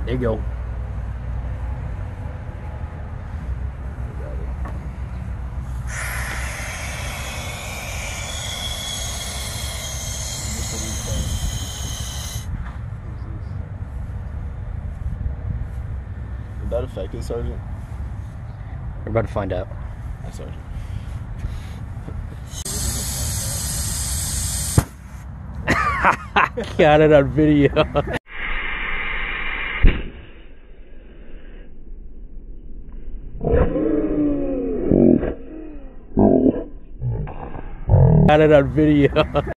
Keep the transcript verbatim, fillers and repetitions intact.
There you go. Did that affect it, Sergeant? We're about to find out. Hi, Sergeant. Got it on video. Got it on video.